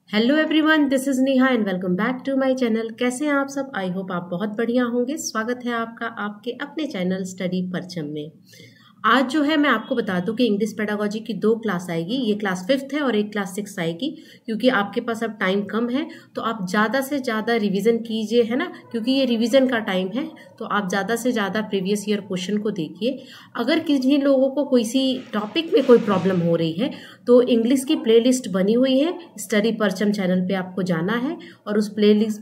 Hello everyone, this is Neha and welcome back to my channel. कैसे हैं आप सब? आई होप आप बहुत बढ़िया होंगे। स्वागत है आपका आपके अपने चैनल स्टडी परचम में। आज जो है मैं आपको बता दूं कि इंग्लिश पेडागोजी की 2 क्लास आएगी। ये क्लास 5th है और एक क्लास 6 आएगी। क्योंकि आपके पास अब टाइम कम है तो आप ज़्यादा से ज़्यादा रिवीजन कीजिए, है ना। क्योंकि ये रिवीजन का टाइम है तो आप ज़्यादा से ज़्यादा प्रीवियस ईयर क्वेश्चन को देखिए। अगर किसी लोगों को किसी टॉपिक में कोई प्रॉब्लम हो रही है तो इंग्लिश की प्लेलिस्ट बनी हुई है, स्टडी परचम चैनल पे आपको जाना है और उस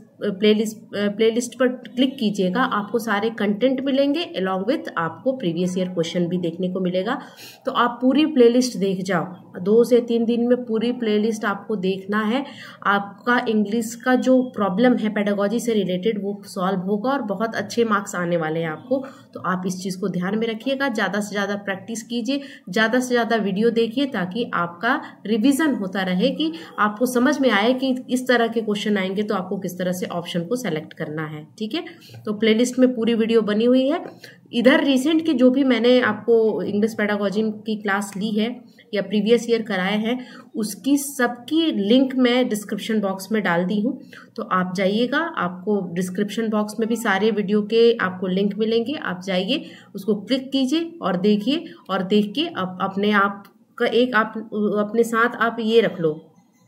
प्लेलिस्ट पर क्लिक कीजिएगा। आपको सारे कंटेंट मिलेंगे अलॉन्ग विथ आपको प्रीवियस ईयर क्वेश्चन भी देखने को मिलेगा। तो आप पूरी प्लेलिस्ट देख जाओ, 2 से 3 दिन में पूरी प्लेलिस्ट आपको देखना है। आपका इंग्लिश का जो प्रॉब्लम है पेडागोजी से रिलेटेड वो सॉल्व होगा और बहुत अच्छे मार्क्स आने वाले हैं आपको। तो आप इस चीज़ को ध्यान में रखिएगा, ज़्यादा से ज़्यादा प्रैक्टिस कीजिए, ज़्यादा से ज़्यादा वीडियो देखिए ताकि आपका रिवीजन होता रहे, कि आपको समझ में आए कि इस तरह के क्वेश्चन आएंगे तो आपको किस तरह से ऑप्शन को सेलेक्ट करना है। ठीक है, तो प्लेलिस्ट में पूरी वीडियो बनी हुई है। इधर रिसेंट की जो भी मैंने आपको इंग्लिश पेडागोजी की क्लास ली है या प्रीवियस ईयर कराए हैं उसकी सबकी लिंक मैं डिस्क्रिप्शन बॉक्स में डाल दी हूँ। तो आप जाइएगा, आपको डिस्क्रिप्शन बॉक्स में भी सारे वीडियो के आपको लिंक मिलेंगे। आप जाइए, उसको क्लिक कीजिए और देखिए, और देख के अपने आप का एक आप अपने साथ आप ये रख लो,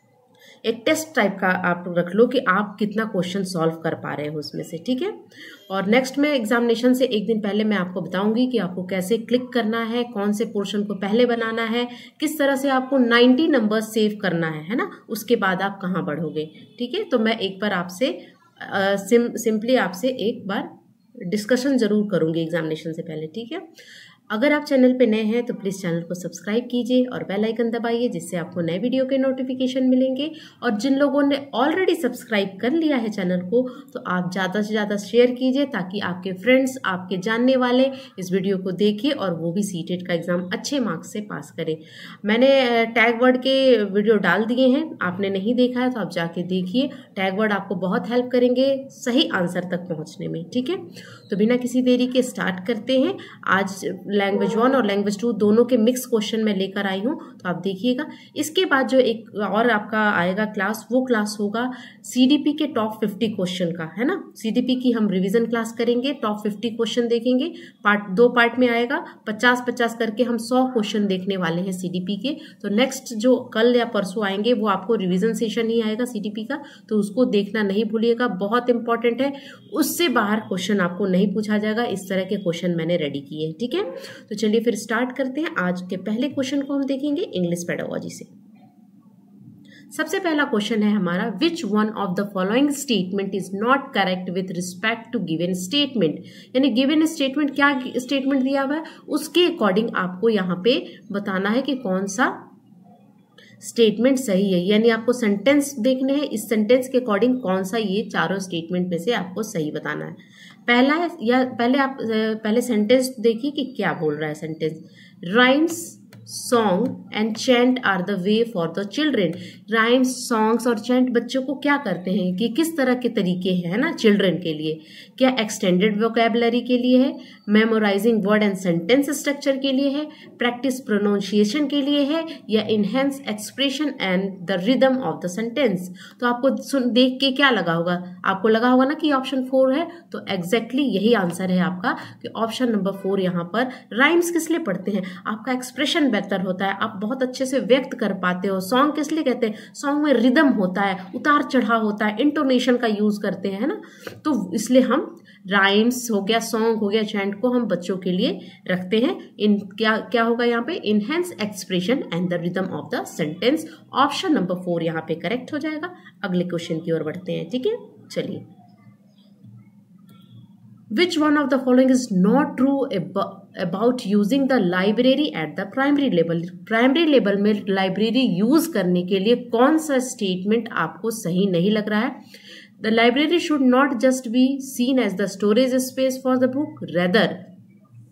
एक टेस्ट टाइप का आप रख लो कि आप कितना क्वेश्चन सॉल्व कर पा रहे हो उसमें से। ठीक है, और नेक्स्ट में एग्जामिनेशन से एक दिन पहले मैं आपको बताऊंगी कि आपको कैसे क्लिक करना है, कौन से पोर्शन को पहले बनाना है, किस तरह से आपको 90 नंबर सेव करना है ना, उसके बाद आप कहाँ बढ़ोगे। ठीक है, तो मैं एक बार आपसे सिंपली आपसे एक बार डिस्कशन जरूर करूंगी एग्जामिनेशन से पहले। ठीक है, अगर आप चैनल पे नए हैं तो प्लीज़ चैनल को सब्सक्राइब कीजिए और बेल आइकन दबाइए, जिससे आपको नए वीडियो के नोटिफिकेशन मिलेंगे। और जिन लोगों ने ऑलरेडी सब्सक्राइब कर लिया है चैनल को तो आप ज़्यादा से ज़्यादा शेयर कीजिए ताकि आपके फ्रेंड्स, आपके जानने वाले इस वीडियो को देखिए और वो भी सीटेट का एग्ज़ाम अच्छे मार्क्स से पास करें। मैंने टैग वर्ड के वीडियो डाल दिए हैं, आपने नहीं देखा है तो आप जाके देखिए। टैग वर्ड आपको बहुत हेल्प करेंगे सही आंसर तक पहुँचने में। ठीक है, तो बिना किसी देरी के स्टार्ट करते हैं। आज लैंग्वेज 1 और लैंग्वेज 2 दोनों के मिक्स क्वेश्चन मैं लेकर आई हूँ, तो आप देखिएगा। इसके बाद जो एक और आपका आएगा क्लास, वो क्लास होगा सीडीपी के टॉप 50 क्वेश्चन का, है ना। सीडीपी की हम रिवीजन क्लास करेंगे, टॉप 50 क्वेश्चन देखेंगे। 2 पार्ट में आएगा, 50-50 करके हम 100 क्वेश्चन देखने वाले हैं सीडीपी के। तो नेक्स्ट जो कल या परसों आएंगे वो आपको रिवीजन सेशन ही आएगा सीडीपी का, तो उसको देखना नहीं भूलिएगा, बहुत इंपॉर्टेंट है। उससे बाहर क्वेश्चन आपको नहीं पूछा जाएगा, इस तरह के क्वेश्चन मैंने रेडी किए हैं। ठीक है, तो चलिए फिर स्टार्ट करते हैं। आज के पहले क्वेश्चन को हम देखेंगे इंग्लिश पेडागोजी से। सबसे पहला क्वेश्चन है हमारा, which one of the following statement is not correct with respect to given statement. यानी गिवन स्टेटमेंट, क्या स्टेटमेंट दिया हुआ है उसके अकॉर्डिंग आपको यहाँ पे बताना है कि कौन सा स्टेटमेंट सही है। यानी आपको सेंटेंस देखने हैं, इस सेंटेंस के अकॉर्डिंग कौन सा ये चारों स्टेटमेंट में से आपको सही बताना है। पहला है, या पहले सेंटेंस देखिए कि क्या बोल रहा है sentence. Rhymes, song and chant are the way for the children. Rhymes, songs और चैंट बच्चों को क्या करते हैं, कि किस तरह के तरीके हैं ना चिल्ड्रन के लिए। क्या एक्सटेंडेड वोकैबुलरी के लिए है, memorizing word and sentence structure के लिए है, प्रैक्टिस प्रोनाउंसिएशन के लिए है, या enhance expression and the rhythm of the sentence. तो आपको देख के क्या लगा होगा, आपको लगा होगा ना कि ऑप्शन 4 है, तो एग्जैक्टली यही आंसर है आपका कि ऑप्शन नंबर 4 यहाँ पर। राइम्स किस लिए पढ़ते हैं, आपका एक्सप्रेशन बेहतर होता है, आप बहुत अच्छे से व्यक्त कर पाते हो। सॉन्ग किस लिए कहते हैं, सॉन्ग में रिदम होता है, उतार चढ़ाव होता है, इंटोनेशन का यूज करते हैं, है ना। तो इसलिए हम राइम्स हो गया, सॉन्ग हो गया, चैंट को हम बच्चों के लिए रखते हैं। इन क्या होगा यहाँ पे, enhance expression and the rhythm of the sentence. Option number 4 यहाँ पे करेक्ट हो जाएगा। अगले क्वेश्चन की ओर बढ़ते हैं। ठीक है, चलिए। Which one of the following is not true about using the library at the primary level? Primary level में लाइब्रेरी यूज करने के लिए कौन सा स्टेटमेंट आपको सही नहीं लग रहा है। The library should not just be seen as the storage space for the book, rather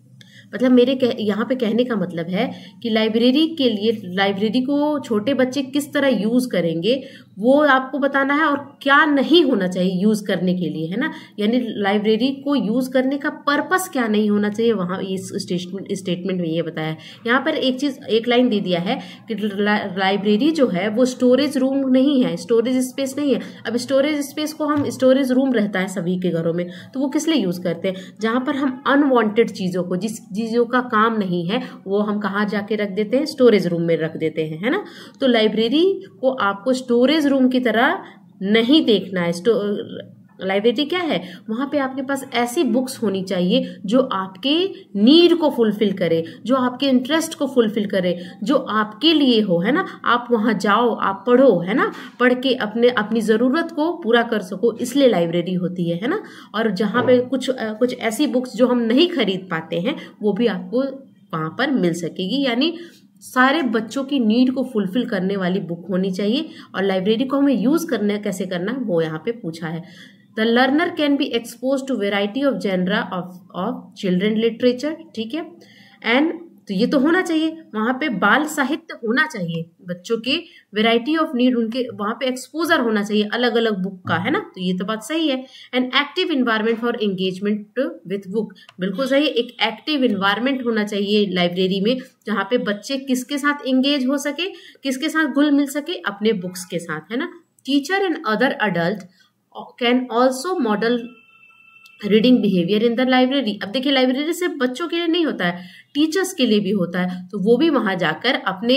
मतलब यहाँ पे कहने का मतलब है कि लाइब्रेरी के लिए, लाइब्रेरी को छोटे बच्चे किस तरह यूज करेंगे वो आपको बताना है, और क्या नहीं होना चाहिए यूज करने के लिए, है ना। यानी लाइब्रेरी को यूज करने का पर्पस क्या नहीं होना चाहिए, वहां इस स्टेटमेंट में ये बताया है। यहाँ पर एक लाइन दे दिया है कि लाइब्रेरी जो है वो स्टोरेज रूम नहीं है, स्टोरेज स्पेस नहीं है। अब स्टोरेज स्पेस को हम, स्टोरेज रूम रहता है सभी के घरों में, तो वो किस लिए यूज करते हैं, जहां पर हम अनवांटेड चीजों को, जिस चीजों का काम नहीं है, वो हम कहाँ जाके रख देते हैं, स्टोरेज रूम में रख देते हैं, है ना। तो लाइब्रेरी को आपको स्टोरेज रूम की तरह नहीं देखना है। लाइब्रेरी क्या है, वहां पे आपके पास ऐसी बुक्स होनी चाहिए जो आपके नीड को फुलफिल करे, जो आपके इंटरेस्ट को फुलफिल करे, जो आपके लिए हो, है ना। आप वहां जाओ, आप पढ़ो, है ना, पढ़ के अपनी जरूरत को पूरा कर सको, इसलिए लाइब्रेरी होती है ना। और जहाँ पे कुछ ऐसी बुक्स जो हम नहीं खरीद पाते हैं वो भी आपको वहां पर मिल सकेगी। यानी सारे बच्चों की नीड को फुलफिल करने वाली बुक होनी चाहिए। और लाइब्रेरी को हमें यूज कैसे करना है वो यहाँ पे पूछा है। The learner can be expose to variety of genre of children literature, ठीक है। एंड तो ये तो होना चाहिए, वहां पे बाल साहित्य होना चाहिए, बच्चों के वेराइटी ऑफ नीड, उनके वहां पे एक्सपोजर होना चाहिए अलग अलग बुक का, है ना। तो ये तो बात सही है। An active environment for engagement with book, बिल्कुल सही। एक एक्टिव इन्वायरमेंट होना चाहिए लाइब्रेरी में, जहाँ पे बच्चे किसके साथ एंगेज हो सके, किसके साथ घुल मिल सके, अपने बुक्स के साथ, है ना। Teacher and other adult can also model reading behaviour in the library. अब देखिए, लाइब्रेरी सिर्फ बच्चों के लिए नहीं होता है, टीचर्स के लिए भी होता है, तो वो भी वहां जाकर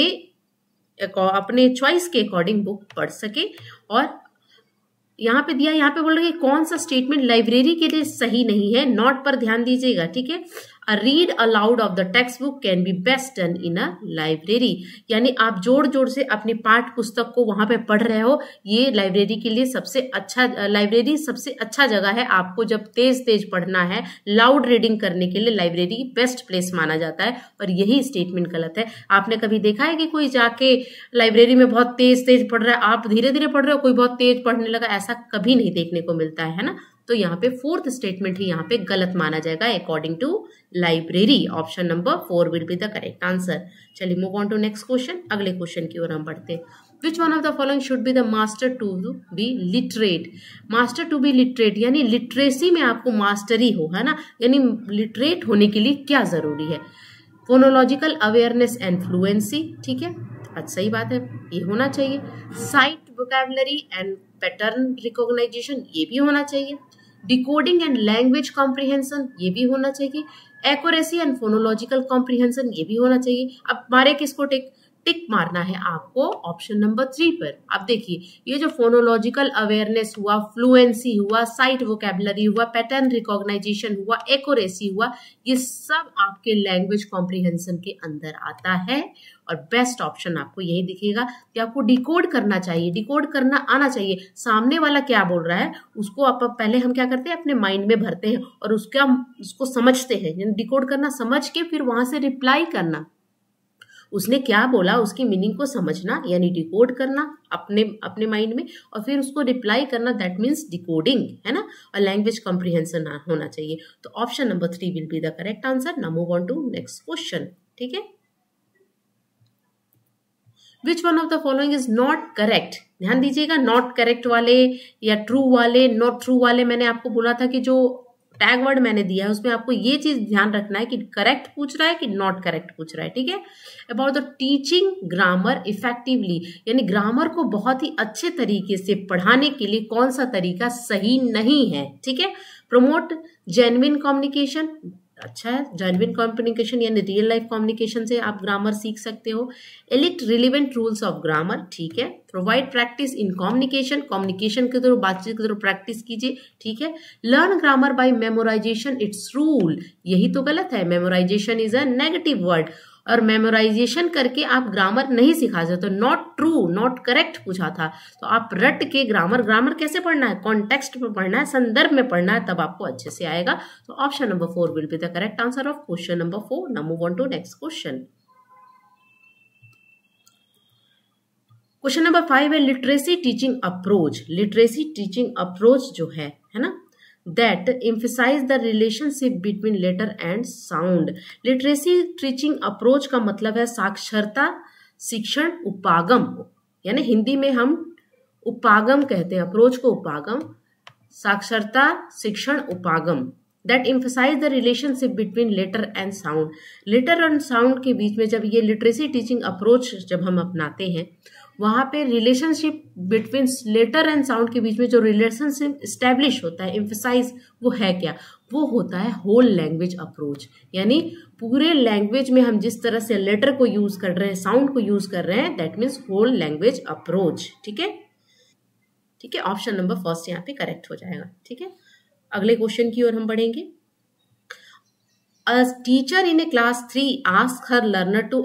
अपने चॉइस के अकॉर्डिंग बुक पढ़ सके। और यहाँ पे दिया, यहाँ पे बोल रहे हैं कौन सा स्टेटमेंट लाइब्रेरी के लिए सही नहीं है, नोट पर ध्यान दीजिएगा, ठीक है। A read aloud of the textbook can be best done in a library। यानी आप जोड़ जोड़ से अपनी पाठ पुस्तक को वहां पे पढ़ रहे हो, ये लाइब्रेरी के लिए सबसे अच्छा, लाइब्रेरी सबसे अच्छा जगह है। आपको जब तेज तेज पढ़ना है, लाउड रीडिंग करने के लिए लाइब्रेरी बेस्ट प्लेस माना जाता है। और यही स्टेटमेंट गलत है। आपने कभी देखा है कि कोई जाके लाइब्रेरी में बहुत तेज तेज पढ़ रहा है, आप धीरे धीरे पढ़ रहे हो, कोई बहुत तेज पढ़ने लगा, ऐसा कभी नहीं देखने को मिलता है ना। तो यहाँ पे फोर्थ स्टेटमेंट ही यहाँ पे गलत माना जाएगा according to library. Option number 4 will be the correct answer. चलिए move on to next question. अगले क्वेश्चन की ओर हम बढ़ते हैं। Which one of the following should be the master to be literate. Master to be literate यानी literacy में आपको मास्टरी हो, है ना। यानी लिटरेट होने के लिए क्या जरूरी है, फोनोलॉजिकल अवेयरनेस एंड फ्लुएंसी, ठीक है, अच्छा सही बात है, ये होना चाहिए। Sight vocabulary and pattern recognization, ये भी होना चाहिए। डिकोडिंग एंड लैंग्वेज कॉम्प्रिहेंशन, ये भी होना चाहिए। एक्यूरेसी एंड फोनोलॉजिकल कॉम्प्रिहेंशन, ये भी होना चाहिए। अब हमारे किसको टिक मारना है आपको, ऑप्शन नंबर 3 पर। अब देखिए, ये जो फोनोलॉजिकल अवेयरनेस हुआ, फ्लुएंसी हुआ, साइट वोकैबुलरी हुआ, पैटर्न रिकॉग्नाइजेशन हुआ, एक्यूरेसी हुआ, ये सब आपके लैंग्वेज कॉम्प्रिहेंशन के अंदर आता है। और बेस्ट ऑप्शन आपको यही दिखेगा कि आपको डिकोड करना चाहिए, डिकोड करना आना चाहिए। सामने वाला क्या बोल रहा है उसको आप पहले हम क्या करते हैं, अपने माइंड में भरते हैं और उसको समझते हैं। यानी डिकोड करना, समझ के फिर वहां से रिप्लाई करना, उसने क्या बोला उसकी मीनिंग को समझना, यानी डिकोड करना अपने माइंड में, और फिर उसको रिप्लाई करना, दैट मीन्स डिकोडिंग, है ना। और लैंग्वेज कॉम्प्रिहेंशन होना चाहिए। तो option number 3 will be the correct answer. Now move on to next question, ठीक है। Which one of the following is not correct. ध्यान दीजिएगा, नॉट करेक्ट वाले या ट्रू वाले, नॉट ट्रू वाले, मैंने आपको बोला था कि जो टैग वर्ड मैंने दिया है उसमें आपको ये चीज ध्यान रखना है कि करेक्ट पूछ रहा है कि नॉट करेक्ट पूछ रहा है, ठीक है। About the teaching grammar effectively, यानी ग्रामर को बहुत ही अच्छे तरीके से पढ़ाने के लिए कौन सा तरीका सही नहीं है, ठीक है। प्रमोट जेन्युइन कम्युनिकेशन, अच्छा है, जेन्युइन कम्युनिकेशन यानी रियल लाइफ कम्युनिकेशन से आप ग्रामर सीख सकते हो। Elicit relevant rules of grammar, ठीक है। Provide practice in communication, communication के थ्रू, बातचीत के थ्रू प्रैक्टिस कीजिए, ठीक है। Learn grammar by memorization its rule, यही तो गलत है। Memorization is a negative word, और मेमोराइजेशन करके आप ग्रामर नहीं सिखा सकते। तो नॉट ट्रू, नॉट करेक्ट पूछा था, तो आप रट के ग्रामर कैसे पढ़ना है, कॉन्टेक्स्ट में पढ़ना है, संदर्भ में पढ़ना है, तब आपको अच्छे से आएगा। तो option number 4 will be the correct answer of question number 4। Now move on to next question. Question number 5 है literacy teaching approach. Literacy teaching approach जो है ना, that emphasize the relationship between letter and sound. Literacy teaching approach का मतलब है साक्षरता शिक्षण उपागम, यानी हिंदी में हम उपागम कहते हैं, अप्रोच को उपागम, साक्षरता शिक्षण उपागम। That emphasize the relationship between letter and sound. Letter and sound के बीच में जब ये लिटरेसी टीचिंग अप्रोच जब हम अपनाते हैं, वहाँ पे relationship between letter and sound के बीच में जो रिलेशनशिप स्टैब्लिश होता है, एम्फसाइज, वो है क्या? वो होता है होल लैंग्वेज अप्रोच। यानी पूरे लैंग्वेज में हम जिस तरह से लेटर को यूज कर रहे हैं, साउंड को यूज कर रहे हैं, that means whole language approach. ठीक है, ठीक है, ऑप्शन नंबर फर्स्ट यहाँ पे करेक्ट हो जाएगा। ठीक है, अगले क्वेश्चन की ओर हम बढ़ेंगे। A teacher in a class 3 ask her learner to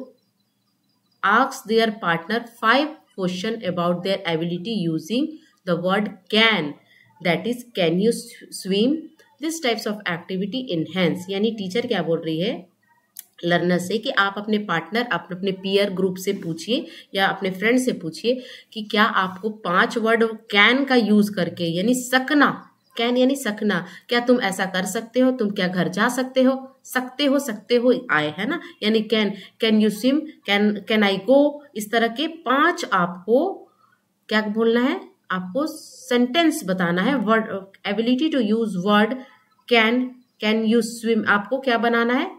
ask their partner 5 questions about their ability using the word can, that is can you swim. This types of activity enhance, यानी teacher क्या बोल रही है learner से कि आप अपने partner, अपने पीयर ग्रुप से पूछिए या अपने फ्रेंड से पूछिए कि क्या आपको 5 वर्ड कैन का यूज करके, यानी सकना, कैन यानी सकना, क्या तुम ऐसा कर सकते हो, तुम क्या घर जा सकते हो, सकते हो आए है ना, यानी can you swim, can I go, इस तरह के 5 आपको क्या बोलना है, आपको सेंटेंस बताना है। Word ability to use word can you swim, आपको क्या बनाना है,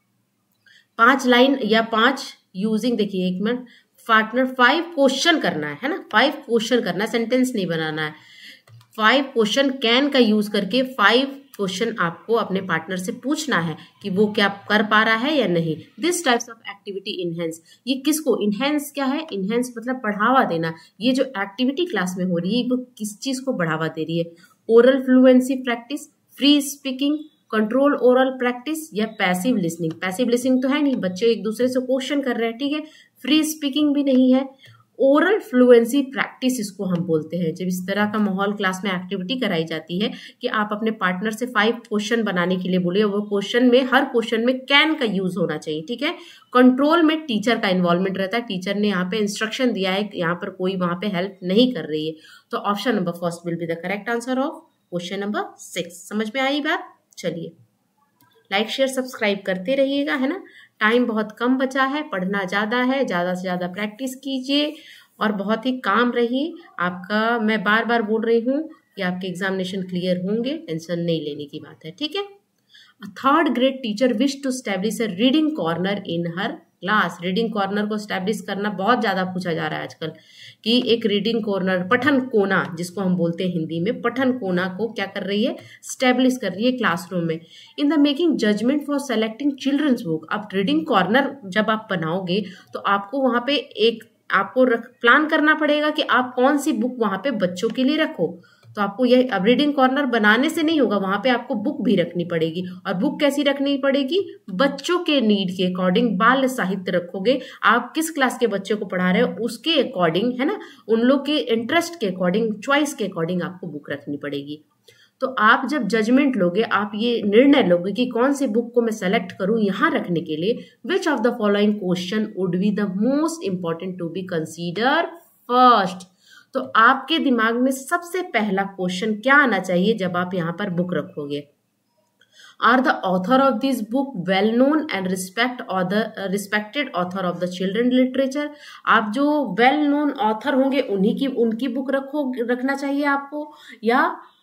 5 लाइन या 5 यूजिंग, देखिए एक मिनट, पार्टनर 5 क्वेश्चन करना है ना, 5 क्वेश्चन करना है, सेंटेंस नहीं बनाना है। 5 क्वेश्चन कैन का यूज करके 5 क्वेश्चन आपको अपने पार्टनर से पूछना है कि वो क्या कर पा रहा है या नहीं। This types of activity enhance, ये किसको इनहेंस, क्या है इनहेंस मतलब बढ़ावा देना। ये जो एक्टिविटी क्लास में हो रही है वो किस चीज को बढ़ावा दे रही है? Oral fluency practice, free speaking, control oral practice या पैसिव लिसनिंग। पैसिव लिसनिंग तो है नहीं, बच्चे एक दूसरे से क्वेश्चन कर रहे हैं, ठीक है। फ्री स्पीकिंग भी नहीं है। ओरल फ्लुएंसी प्रैक्टिस इसको हम बोलते हैं, जब इस तरह का माहौल क्लास में एक्टिविटी कराई जाती है कि आप अपने पार्टनर से 5 क्वेश्चन बनाने के लिए बोले, वो क्वेश्चन में, हर क्वेश्चन में कैन का यूज होना चाहिए, ठीक है। कंट्रोल में टीचर का इन्वॉल्वमेंट रहता है, टीचर ने यहाँ पे इंस्ट्रक्शन दिया है, यहाँ पर कोई वहां पे हेल्प नहीं कर रही है। तो option number first will be the correct answer of question number 6। समझ में आई बात? चलिए, लाइक शेयर सब्सक्राइब करते रहिएगा, है ना। टाइम बहुत कम बचा है, पढ़ना ज़्यादा है, ज़्यादा से ज़्यादा प्रैक्टिस कीजिए और बहुत ही काम रहिए। आपका मैं बार बार बोल रही हूँ कि आपके एग्जामिनेशन क्लियर होंगे, टेंशन नहीं लेने की बात है, ठीक है। A 3rd grade teacher wished to establish a reading corner in her class. Reading corner को स्टैब्लिश करना बहुत ज्यादा पूछा जा रहा है आजकल कि एक रीडिंग कॉर्नर, पठन कोना जिसको हम बोलते हैं हिंदी में, पठन कोना को क्या कर रही है, स्टैब्लिश कर रही है क्लासरूम में। In the making judgement for selecting children's book. अब रीडिंग कॉर्नर जब आप बनाओगे तो आपको वहां पे एक आपको प्लान करना पड़ेगा कि आप कौन सी बुक वहां पे बच्चों के लिए रखो। तो आपको ये अब रीडिंग कॉर्नर बनाने से नहीं होगा, वहां पे आपको बुक भी रखनी पड़ेगी। और बुक कैसी रखनी पड़ेगी? बच्चों के नीड के अकॉर्डिंग बाल साहित्य रखोगे। आप किस क्लास के बच्चे को पढ़ा रहे हो उसके अकॉर्डिंग, है ना, उन लोग के इंटरेस्ट के अकॉर्डिंग, चॉइस के अकॉर्डिंग आपको बुक रखनी पड़ेगी। तो आप जब जजमेंट लोगे, आप ये निर्णय लोगे कि कौन सी बुक को मैं सेलेक्ट करूं यहाँ रखने के लिए, which of the following question would be the most important to be consider first. तो आपके दिमाग में सबसे पहला क्वेश्चन क्या आना चाहिए जब आप यहाँ पर बुक रखोगे? Are the author of this book well known and respected author of the children literature. आप जो वेल नोन ऑथर होंगे उनकी बुक रखना चाहिए आपको, या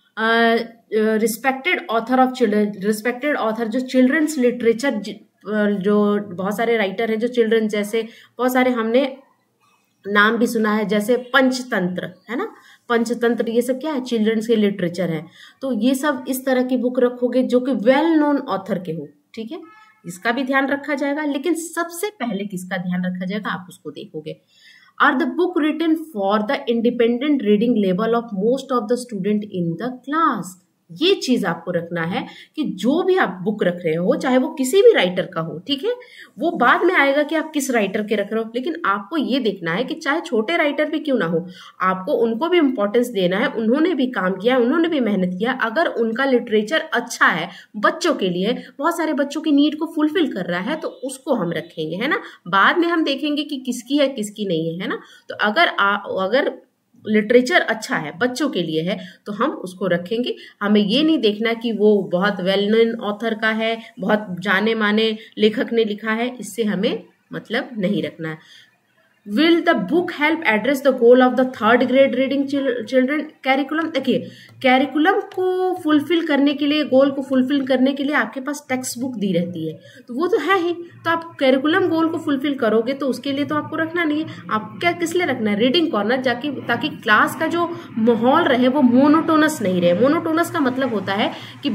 respected author of children, respected author जो चिल्ड्रंस लिटरेचर, जो बहुत सारे राइटर हैं जो चिल्ड्रन, जैसे बहुत सारे हमने नाम भी सुना है, जैसे पंचतंत्र, है ना, पंचतंत्र, ये सब क्या है, चिल्ड्रंस के लिटरेचर है। तो ये सब इस तरह की बुक रखोगे जो कि वेल नोन ऑथर के हो, ठीक है, इसका भी ध्यान रखा जाएगा। लेकिन सबसे पहले किसका ध्यान रखा जाएगा, आप उसको देखोगे। Are the book written for the independent reading level of most of the student in the class. ये चीज आपको रखना है कि जो भी आप बुक रख रहे हो, चाहे वो किसी भी राइटर का हो, ठीक है, वो बाद में आएगा कि आप किस राइटर के रख रहे हो, लेकिन आपको ये देखना है कि चाहे छोटे राइटर भी क्यों ना हो, आपको उनको भी इंपॉर्टेंस देना है। उन्होंने भी काम किया, उन्होंने भी मेहनत किया। अगर उनका लिटरेचर अच्छा है, बच्चों के लिए, बहुत सारे बच्चों की नीड को फुलफिल कर रहा है, तो उसको हम रखेंगे, है ना। बाद में हम देखेंगे कि किसकी है किसकी नहीं है ना। तो अगर लिटरेचर अच्छा है, बच्चों के लिए है, तो हम उसको रखेंगे। हमें ये नहीं देखना कि वो बहुत वेल नोन ऑथर का है, बहुत जाने माने लेखक ने लिखा है, इससे हमें मतलब नहीं रखना है। Will the book help address the goal of the third grade reading children curriculum? देखिए, कैरिकुलम को फुलफिल करने के लिए, गोल को फुलफिल करने के लिए आपके पास टेक्स्ट बुक दी रहती है, तो वो तो है ही, तो आप कैरिकुलम गोल को फुलफिल करोगे तो उसके लिए तो आपको रखना नहीं है। आप क्या किस लिए रखना है? रीडिंग कॉर्नर, जाके ताकि क्लास का जो माहौल रहे वो मोनोटोनस नहीं रहे। मोनोटोनस का मतलब होता है कि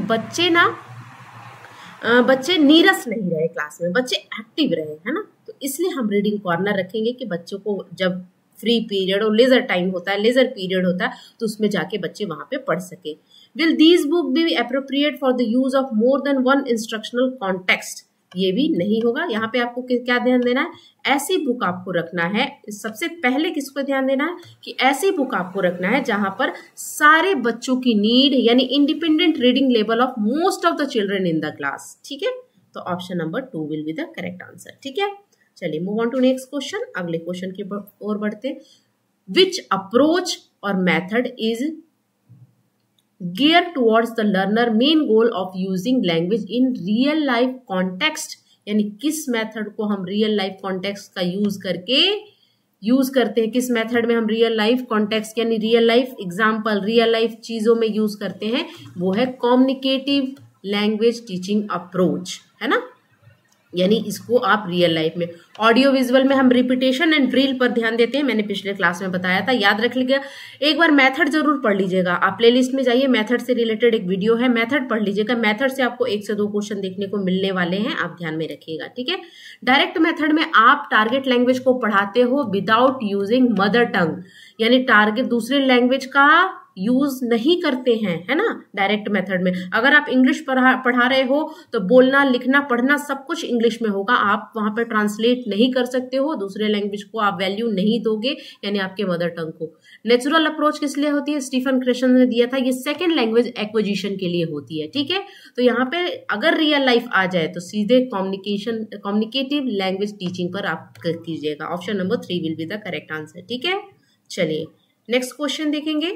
बच्चे नीरस नहीं रहे क्लास में, बच्चे एक्टिव रहे, है ना। तो इसलिए हम रीडिंग कॉर्नर रखेंगे कि बच्चों को जब फ्री पीरियड और लेजर टाइम होता है, लेजर पीरियड होता है, तो उसमें जाके बच्चे वहां पे पढ़ सके। Will these book be appropriate for the use of more than one instructional context? ये भी नहीं होगा। यहाँ पे आपको क्या ध्यान देना है? ऐसी बुक आपको रखना है, सबसे पहले किसको ध्यान देना है कि ऐसी बुक आपको रखना है जहां पर सारे बच्चों की नीड यानी independent reading level of most of the children in the class. ठीक है, तो option number 2 will be the correct answer. ठीक है, चलिए move on to next question. अगले क्वेश्चन की ओर बढ़ते हैं। विच अप्रोच और method is geared towards the learner main goal of using language in real life context? यानी किस मेथड को हम रियल लाइफ कॉन्टेक्स्ट का यूज करते हैं, किस मेथड में हम रियल लाइफ कॉन्टेक्स्ट यानी real life example, real life चीजों में यूज करते हैं, वो है कम्युनिकेटिव लैंग्वेज टीचिंग अप्रोच, है ना। यानी इसको आप रियल लाइफ में, ऑडियो विजुअल में हम रिपीटेशन एंड ड्रिल पर ध्यान देते हैं, मैंने पिछले क्लास में बताया था, याद रख लीजिएगा। एक बार मेथड जरूर पढ़ लीजिएगा, आप प्लेलिस्ट में जाइए, मेथड से रिलेटेड एक वीडियो है, मेथड पढ़ लीजिएगा। मेथड से आपको 1 से 2 क्वेश्चन देखने को मिलने वाले हैं, आप ध्यान में रखिएगा। ठीक है, डायरेक्ट मेथड में आप टारगेट लैंग्वेज को पढ़ाते हो विदाउट यूजिंग मदर टंग, यानी टारगेट दूसरे लैंग्वेज का यूज नहीं करते हैं, है ना। डायरेक्ट मेथड में अगर आप इंग्लिश पढ़ा रहे हो तो बोलना, लिखना, पढ़ना सब कुछ इंग्लिश में होगा, आप वहां पर ट्रांसलेट नहीं कर सकते हो, दूसरे लैंग्वेज को आप वैल्यू नहीं दोगे, यानी आपके मदर टंग को। नेचुरल अप्रोच किस लिए होती है? स्टीफन क्रेशन ने दिया था, ये सेकेंड लैंग्वेज एक्विजिशन के लिए होती है। ठीक है, तो यहाँ पे अगर रियल लाइफ आ जाए तो सीधे कम्युनिकेटिव लैंग्वेज टीचिंग पर आप कीजिएगा। Option number 3 will be the correct answer. ठीक है, चलिए नेक्स्ट क्वेश्चन देखेंगे।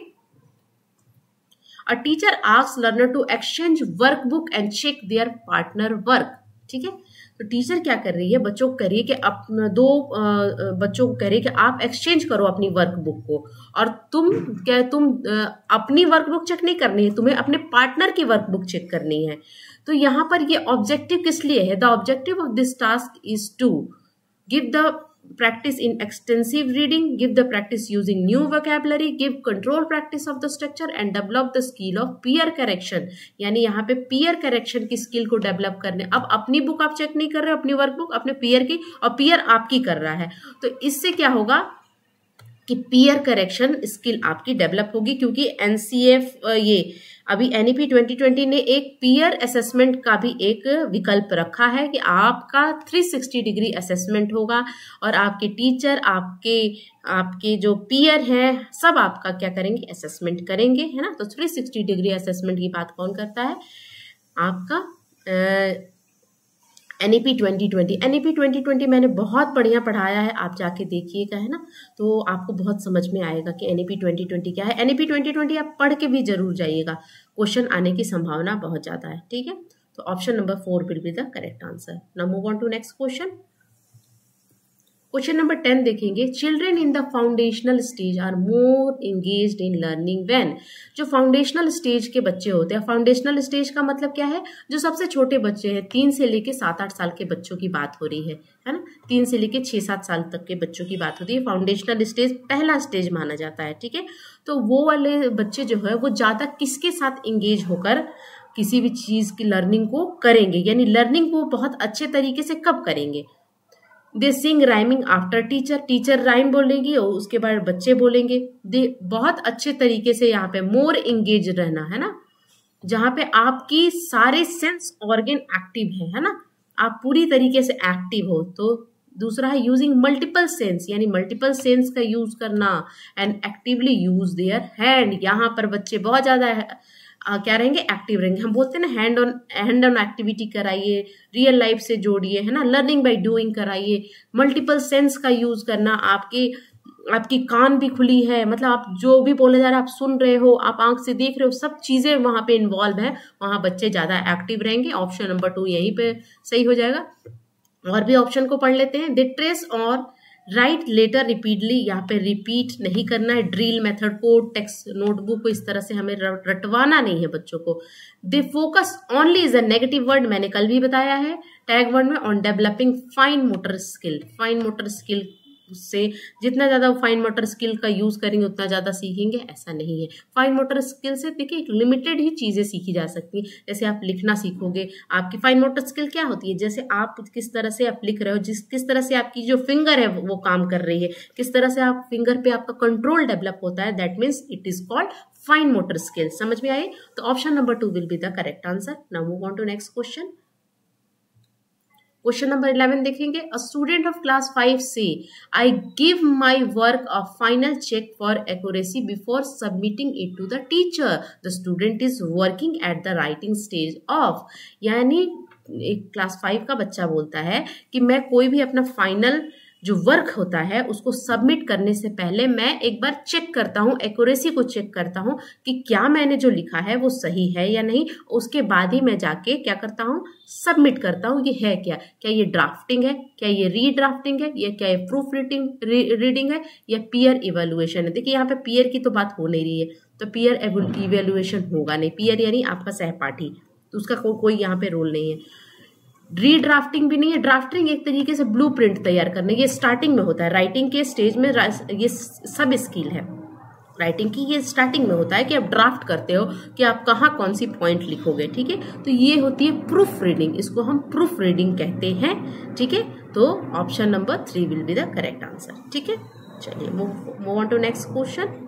A teacher asks learner to exchange workbook and check their partner work। ठीक है, तो टीचर क्या कर रही है? बच्चों को कह रही है कि बच्चों को कह रही है कि आप एक्सचेंज करो अपनी वर्कबुक को, और तुम अपनी वर्कबुक चेक नहीं करनी है, तुम्हें अपने पार्टनर की वर्कबुक चेक करनी है। तो यहाँ पर ये ऑब्जेक्टिव किस लिए है? The objective of this task is to give the practice in extensive reading, give the practice using new vocabulary, give control practice of the structure and develop the skill of peer correction। यानी यहाँ पे peer correction की skill को develop करने, अब अपनी book आप check नहीं कर रहे हो, अपनी वर्कबुक अपने पीयर की, और पीयर आपकी कर रहा है, तो इससे क्या होगा कि पीयर करेक्शन स्किल आपकी डेवलप होगी, क्योंकि एनसीएफ ये अभी एनईपी 2020 ने एक पीयर असेसमेंट का भी एक विकल्प रखा है कि आपका 360 डिग्री असेसमेंट होगा, और आपके टीचर, आपके जो पीयर हैं, सब आपका क्या करेंगे? असेसमेंट करेंगे, है ना। तो 360 डिग्री असेसमेंट की बात कौन करता है? आपका एनईपी 2020। एनईपी 2020 मैंने बहुत बढ़िया पढ़ाया है, आप जाके देखिएगा, है ना, तो आपको बहुत समझ में आएगा कि एनईपी 2020 क्या है। एनईपी 2020 आप पढ़ के भी जरूर जाइएगा, क्वेश्चन आने की संभावना बहुत ज्यादा है। ठीक है, तो option number 4 will be the correct answer. Now move on to next question. Question number 10 देखेंगे। Children in the foundational stage are more engaged in learning when. जो फाउंडेशनल स्टेज के बच्चे होते हैं, फाउंडेशनल स्टेज का मतलब क्या है? जो सबसे छोटे बच्चे हैं, 3 से लेके 7-8 साल के बच्चों की बात हो रही है ना। 3 से लेके 6-7 साल तक के बच्चों की बात होती है। फाउंडेशनल स्टेज पहला स्टेज माना जाता है। ठीक है, तो वो वाले बच्चे जो है वो ज्यादा किसके साथ एंगेज होकर किसी भी चीज की लर्निंग को करेंगे, यानी लर्निंग को बहुत अच्छे तरीके से कब करेंगे? They sing rhyming after teacher, teacher rhyme बोलेंगी और उसके बाद बच्चे बोलेंगे। दे बहुत अच्छे तरीके से यहाँ पे मोर एंगेज रहना, है ना, जहां पे आपकी सारे सेंस ऑर्गन एक्टिव है ना, आप पूरी तरीके से एक्टिव हो। तो दूसरा है यूजिंग मल्टीपल सेंस, यानी मल्टीपल सेंस का यूज करना, and actively use their hand. यहाँ पर बच्चे बहुत ज्यादा क्या रहेंगे? एक्टिव रहेंगे। हम बोलते हैं ना हैंड ऑन एक्टिविटी कराइए, रियल लाइफ से जोड़िए, है ना, लर्निंग बाय डूइंग कराइए, मल्टीपल सेंस का यूज करना, आपके आपकी कान भी खुली है, मतलब आप जो भी बोले जा रहे हैं आप सुन रहे हो, आप आंख से देख रहे हो, सब चीजें वहां पे इन्वॉल्व है, वहां बच्चे ज्यादा एक्टिव रहेंगे। ऑप्शन नंबर 2 यहीं पे सही हो जाएगा। और भी ऑप्शन को पढ़ लेते हैं। दे ट्रेस और राइट लेटर रिपीटली, यहाँ पे रिपीट नहीं करना है। ड्रिल मेथड को, टेक्स्ट नोटबुक को इस तरह से हमें रटवाना नहीं है बच्चों को। They focus only is a negative word, मैंने कल भी बताया है टैग वर्ड में, on developing fine motor skill. Fine motor skill से जितना ज्यादा फाइन मोटर स्किल का यूज करेंगे उतना ज्यादा सीखेंगे, ऐसा नहीं है। फाइन मोटर स्किल से देखिए लिमिटेड ही चीजें सीखी जा सकती हैं। जैसे आप लिखना सीखोगे, आपकी फाइन मोटर स्किल क्या होती है, जैसे आप किस तरह से आप लिख रहे हो, किस तरह से आपकी जो फिंगर है वो काम कर रही है, किस तरह से आप फिंगर पे आपका कंट्रोल डेवलप होता है, that means it is called fine motor skill. समझ में आई? तो option number 2 will be the correct answer. Now move on to next question. Question number 11 देखेंगे। A student of class 5 says I give my work a final check for accuracy before submitting it to the teacher. The student is working at the writing stage of, यानी एक class 5 का बच्चा बोलता है कि मैं कोई भी अपना फाइनल जो वर्क होता है उसको सबमिट करने से पहले मैं एक बार चेक करता हूँ, एक्यूरेसी को चेक करता हूँ कि क्या मैंने जो लिखा है वो सही है या नहीं। उसके बाद ही मैं जाके क्या करता हूँ, सबमिट करता हूँ। ये है क्या, क्या ये ड्राफ्टिंग है, क्या ये रीड्राफ्टिंग है, या क्या ये प्रूफ रीडिंग है, या पीयर इवेल्युएशन है। देखिए यहाँ पे पीयर की तो बात हो नहीं रही है, तो पीयर इवेल्युएशन होगा नहीं। पीयर यानी आपका सहपाठी, तो उसका कोई यहाँ पे रोल नहीं है। रीड्राफ्टिंग भी नहीं है। ड्राफ्टिंग एक तरीके से ब्लूप्रिंट तैयार करने, ये स्टार्टिंग में होता है राइटिंग के स्टेज में, ये सब स्किल है राइटिंग की, ये स्टार्टिंग में होता है कि आप ड्राफ्ट करते हो कि आप कहाँ कौन सी पॉइंट लिखोगे, ठीक है। तो ये होती है प्रूफ रीडिंग, इसको हम प्रूफ रीडिंग कहते हैं, ठीक है। तो option number 3 will be the correct answer, ठीक है। चलिए move on to next question.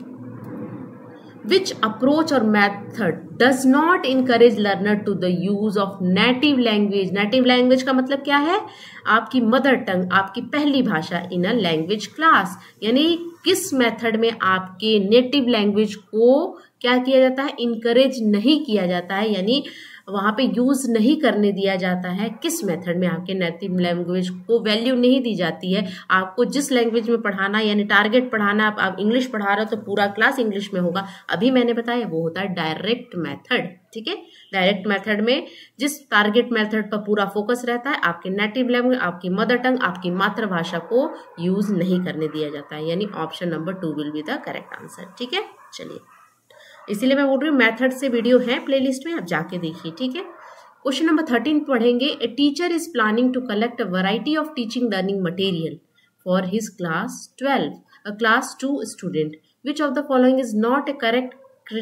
Which approach or method does not encourage learner to the use of native language? Native language का मतलब क्या है, आपकी मदर टंग, आपकी पहली भाषा इन अ लैंग्वेज क्लास। यानी किस मेथड में आपके नेटिव लैंग्वेज को क्या किया जाता है, इनकरेज नहीं किया जाता है, यानी वहां पे यूज नहीं करने दिया जाता है। किस मेथड में आपके नेटिव लैंग्वेज को वैल्यू नहीं दी जाती है। आपको जिस लैंग्वेज में पढ़ाना, यानी टारगेट पढ़ाना, आप इंग्लिश पढ़ा रहे हो तो पूरा क्लास इंग्लिश में होगा, अभी मैंने बताया वो होता है डायरेक्ट मेथड, ठीक है। डायरेक्ट मेथड में जिस टारगेट मेथड पर पूरा फोकस रहता है, आपके नेटिव लैंग्वेज, आपकी मदर टंग, आपकी मातृभाषा को यूज नहीं करने दिया जाता है, यानी option number 2 will be the correct answer, ठीक है। चलिए, इसीलिए मैं बोल रही हूँ मेथड से वीडियो है प्लेलिस्ट में, आप जाके देखिए, ठीक है। क्वेश्चन नंबर 13 पढ़ेंगे। A teacher is planning to collect a variety of teaching learning material for his class 12 a class 2 student, which of the following is not a correct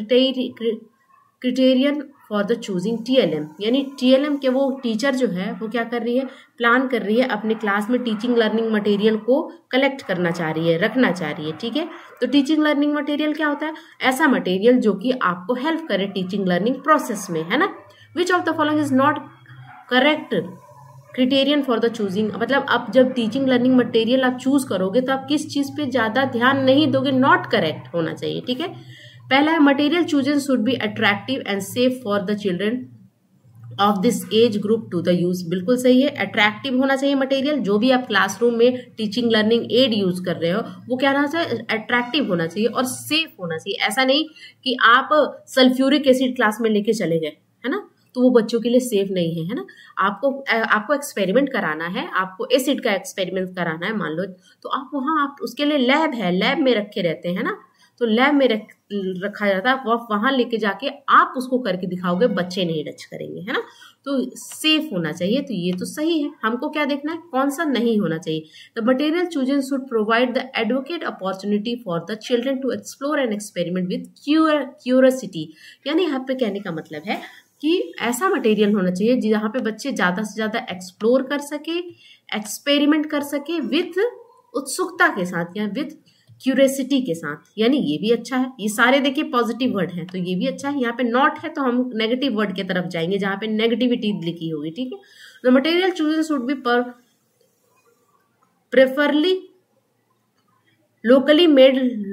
criterion for the choosing TLM। यानी TLM के वो teacher जो है वो क्या कर रही है, प्लान कर रही है अपने क्लास में टीचिंग लर्निंग मटेरियल को कलेक्ट करना चाह रही है, रखना चाह रही है, ठीक है। तो टीचिंग लर्निंग मटेरियल क्या होता है, ऐसा मटेरियल जो कि आपको हेल्प करे टीचिंग लर्निंग प्रोसेस में, है ना। Which of the following is not correct criterion for the choosing, मतलब आप जब टीचिंग लर्निंग मटेरियल आप चूज करोगे तो आप किस चीज पे ज्यादा ध्यान नहीं दोगे, नॉट करेक्ट होना चाहिए, ठीक है। पहला है material chosen should be attractive and safe for the children of this age group to the use. बिल्कुल सही है, अट्रैक्टिव होना चाहिए मटेरियल, जो भी आप क्लासरूम में टीचिंग लर्निंग एड यूज कर रहे हो वो क्या होना चाहिए, अट्रैक्टिव होना चाहिए और सेफ होना चाहिए। ऐसा नहीं कि आप सल्फ्यूरिक एसिड क्लास में लेके चले गए, है ना, तो वो बच्चों के लिए सेफ नहीं है, है ना। आपको एक्सपेरिमेंट कराना है, आपको एसिड का एक्सपेरिमेंट कराना है मान लो, तो आप वहाँ आप उसके लिए लैब है, लैब में रखे रहते हैं ना, तो लैब में रखा जाता है, वहां लेके जाके आप उसको करके दिखाओगे, बच्चे नहीं टच करेंगे, है ना। तो सेफ होना चाहिए, तो ये तो सही है। हमको क्या देखना है, कौन सा नहीं होना चाहिए। The material chosen should provide the advocate opportunity for the children to explore and experiment with curiosity. यानी यहाँ पे कहने का मतलब है कि ऐसा मटेरियल होना चाहिए जहाँ पे बच्चे ज्यादा से ज्यादा एक्सप्लोर कर सके, एक्सपेरिमेंट कर सके विथ उत्सुकता के साथ या विथ क्यूरियोसिटी के साथ, यानी ये भी अच्छा है। ये सारे देखिए पॉजिटिव वर्ड हैं, तो ये भी अच्छा है। यहाँ पे नॉट है तो हम नेगेटिव वर्ड की तरफ जाएंगे जहां पे नेगेटिविटी लिखी होगी, ठीक है। The material chosen should be preferably locally made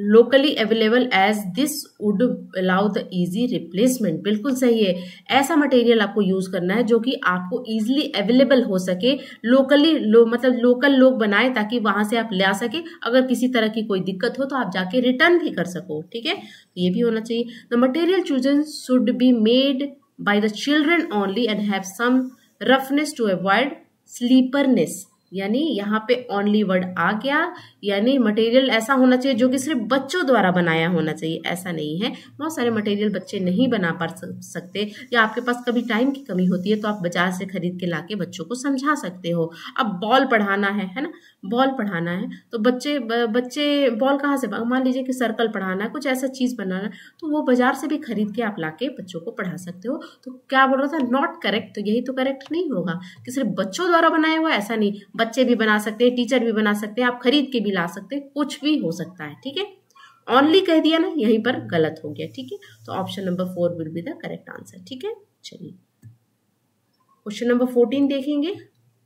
locally available as this would allow the easy replacement. बिल्कुल सही है, ऐसा मटेरियल आपको यूज करना है जो कि आपको इजीली अवेलेबल हो सके, लोकली मतलब लोकल लोग बनाए ताकि वहां से आप ला सके, अगर किसी तरह की कोई दिक्कत हो तो आप जाके रिटर्न भी कर सको। ठीक है, ये भी होना चाहिए। The material chosen should be made by the children only and have some roughness to avoid slipperiness. यानी यहाँ पे ओनली वर्ड आ गया, यानी मटेरियल ऐसा होना चाहिए जो कि सिर्फ बच्चों द्वारा बनाया होना चाहिए, ऐसा नहीं है। बहुत सारे मटेरियल बच्चे नहीं बना पा सकते, या आपके पास कभी टाइम की कमी होती है तो आप बाजार से खरीद के लाके बच्चों को समझा सकते हो। अब बॉल पढ़ाना है ना, बॉल पढ़ाना है तो बच्चे बॉल कहाँ से, मान लीजिए कि सर्कल पढ़ाना है, कुछ ऐसा चीज बनाना है, तो वो बाजार से भी खरीद के आप लाके बच्चों को पढ़ा सकते हो। तो क्या बोल रहा था, नॉट करेक्ट, तो यही तो करेक्ट नहीं होगा कि सिर्फ बच्चों द्वारा बनाया हुआ, ऐसा नहीं, बच्चे भी बना सकते हैं, टीचर भी बना सकते हैं, आप खरीद के भी ला सकते हैं, कुछ भी हो सकता है। ठीक है, ओनली कह दिया ना, यहीं पर गलत हो गया। ठीक है, तो option number 4 will be the correct answer. ठीक है, चलिए क्वेश्चन नंबर 14 देखेंगे।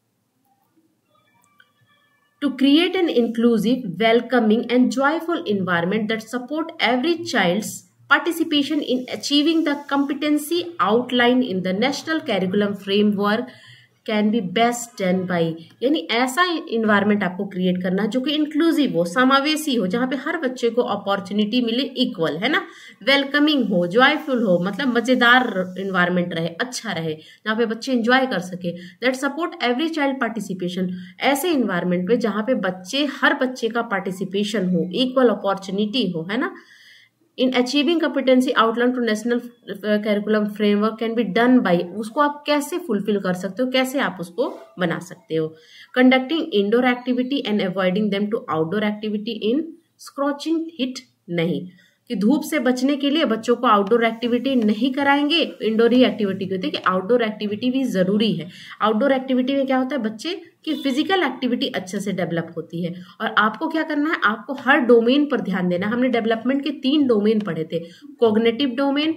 To create an inclusive, welcoming and joyful environment that support every child's participation in achieving the competency outlined in the National Curriculum Framework can be best done by, यानी ऐसा environment आपको create करना जो कि inclusive हो, समावेशी हो, जहाँ पे हर बच्चे को अपॉर्चुनिटी मिले इक्वल, है ना, वेलकमिंग हो, जॉयफुल हो, मतलब मजेदार इन्वायरमेंट रहे, अच्छा रहे, जहाँ पे बच्चे एंजॉय कर सके। That support every child participation, ऐसे इन्वायरमेंट पे जहाँ पे हर बच्चे का पार्टिसिपेशन हो, इक्वल अपॉर्चुनिटी हो, है ना। In achieving competency outline to national curriculum framework can be done by, उसको आप कैसे फुलफिल कर सकते हो, कैसे आप उसको बना सकते हो। Conducting indoor activity and avoiding them to outdoor activity in scorching heat, नहीं कि धूप से बचने के लिए बच्चों को आउटडोर एक्टिविटी नहीं कराएंगे, इंडोर ही एक्टिविटी होती है कि आउटडोर एक्टिविटी भी जरूरी है। आउटडोर एक्टिविटी में क्या होता है, बच्चे की फिजिकल एक्टिविटी अच्छे से डेवलप होती है। और आपको क्या करना है, आपको हर डोमेन पर ध्यान देना। हमने डेवलपमेंट के 3 डोमेन पढ़े थे, cognitive domain,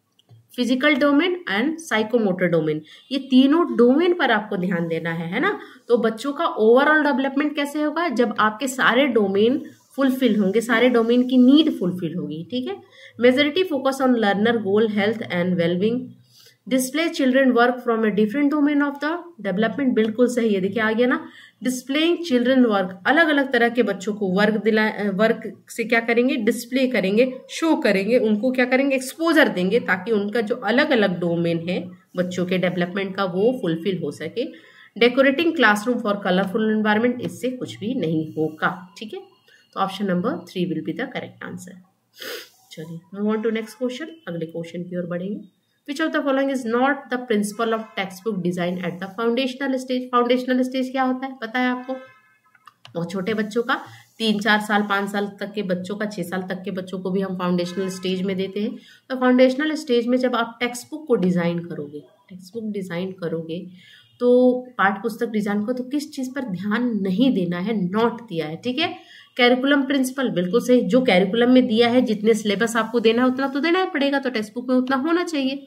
physical domain and psychomotor domain. ये तीनों डोमेन पर आपको ध्यान देना है ना। तो बच्चों का ओवरऑल डेवलपमेंट कैसे होगा, जब आपके सारे डोमेन फुलफिल होंगे, सारे डोमेन की नीड फुलफिल होगी। ठीक है, majority focus on learner goal, health and wellbeing, display children work from a different domain of the development, बिल्कुल सही है। देखिए आ गया ना, डिस्प्लेइंग चिल्ड्रन वर्क, अलग अलग तरह के बच्चों को वर्क से क्या करेंगे, डिस्प्ले करेंगे, शो करेंगे, उनको क्या करेंगे, एक्सपोजर देंगे, ताकि उनका जो अलग अलग डोमेन है बच्चों के डेवलपमेंट का वो फुलफिल हो सके। Decorating classroom for colourful environment, इससे कुछ भी नहीं होगा। ठीक है, तो option number 3 will be the correct answer. चलिए move on to next question, अगले क्वेश्चन की ओर बढ़ेंगे। Which of the following is not the principle of text book design at the foundational stage. Foundational stage क्या होता है पता है आपको, बहुत छोटे बच्चों का, 3-4 साल 5 साल तक के बच्चों का, 6 साल तक के बच्चों को भी हम फाउंडेशनल स्टेज में देते हैं। तो फाउंडेशनल स्टेज में जब आप टेक्स्ट बुक को डिजाइन करोगे, टेक्स्ट बुक डिजाइन करोगे तो पाठ्य पुस्तक डिजाइन को, तो किस चीज पर ध्यान नहीं देना है, नॉट दिया है। ठीक है, कैरिकुलम प्रिंसिपल, बिल्कुल सही, जो कैरिकुलम में दिया है, जितने सिलेबस आपको देना है उतना तो देना ही पड़ेगा, तो टेक्स्ट बुक में उतना होना चाहिए।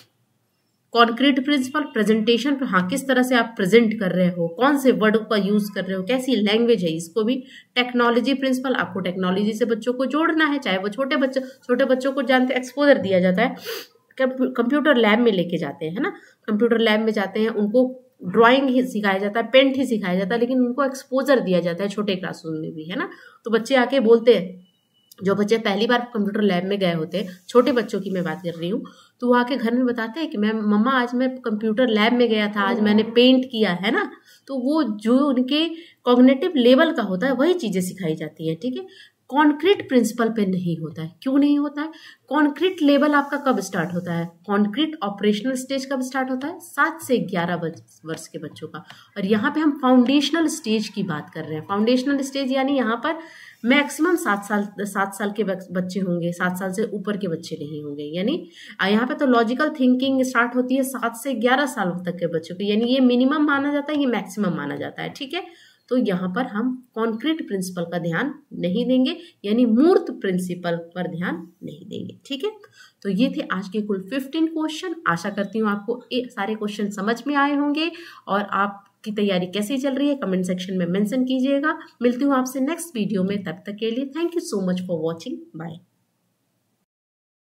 कॉन्क्रीट प्रिंसिपल, प्रेजेंटेशन पे, हाँ किस तरह से आप प्रेजेंट कर रहे हो, कौन से वर्ड का यूज कर रहे हो, कैसी लैंग्वेज है, इसको भी। टेक्नोलॉजी प्रिंसिपल, आपको टेक्नोलॉजी से बच्चों को जोड़ना है, चाहे वो छोटे बच्चों को जानते, एक्सपोजर दिया जाता है, कंप्यूटर लैब में लेके जाते हैं, है ना, कंप्यूटर लैब में जाते हैं, उनको ड्राइंग ही सिखाया जाता है, पेंट ही सिखाया जाता है, लेकिन उनको एक्सपोजर दिया जाता है छोटे क्लासरूम में भी, है ना। तो बच्चे आके बोलते हैं, जो बच्चे पहली बार कंप्यूटर लैब में गए होते हैं, छोटे बच्चों की मैं बात कर रही हूँ, तो वो आके घर में बताते हैं कि मम्मा आज मैं कंप्यूटर लैब में गया था, आज मैंने पेंट किया, है ना। तो वो जो उनके कॉग्निटिव लेवल का होता है वही चीजें सिखाई जाती हैं। ठीक है, कॉन्क्रीट प्रिंसिपल पे नहीं होता है। क्यों नहीं होता है? कॉन्क्रीट लेवल आपका कब स्टार्ट होता है? कॉन्क्रीट ऑपरेशनल स्टेज कब स्टार्ट होता है? 7 से 11 वर्ष के बच्चों का। और यहाँ पे हम फाउंडेशनल स्टेज की बात कर रहे हैं। फाउंडेशनल स्टेज यानी यहाँ पर मैक्सिमम 7 साल के बच्चे होंगे, 7 साल से ऊपर के बच्चे नहीं होंगे। यानी यहाँ पे तो लॉजिकल थिंकिंग स्टार्ट होती है 7 से 11 साल तक के बच्चों की, यानी ये मिनिमम माना जाता है, ये मैक्सिमम माना जाता है। ठीक है, तो यहाँ पर हम कॉन्क्रीट प्रिंसिपल का ध्यान नहीं देंगे, यानी मूर्त प्रिंसिपल पर ध्यान नहीं देंगे। ठीक है, तो ये थे आज के कुल 15 क्वेश्चन। आशा करती हूँ आपको सारे क्वेश्चन समझ में आए होंगे और आप की तैयारी कैसी चल रही है कमेंट सेक्शन में मेंशन कीजिएगा। मिलती हूँ आपसे नेक्स्ट वीडियो में, तब तक के लिए thank you so much for watching. Bye.